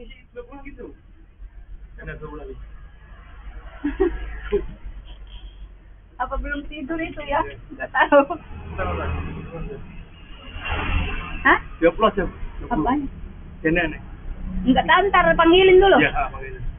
isi 20 gitu. Ada 20 lagi. Apa belum tidur itu ya? Nggak tahu. Taruhlah. Hah? 20 aja. Apaan? Nenek. Nggak tahu, ntar panggilin dulu. Ya, panggilin.